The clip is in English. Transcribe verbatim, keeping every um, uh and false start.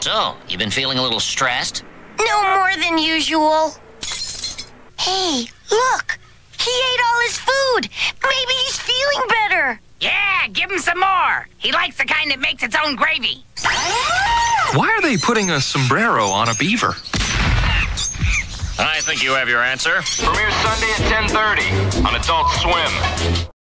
So, you been feeling a little stressed? No more than usual. Hey, look! He ate all his food! Maybe he's feeling better! Yeah, give him some more. He likes the kind that makes its own gravy. Why are they putting a sombrero on a beaver? I think you have your answer. Premieres Sunday at ten thirty on Adult Swim.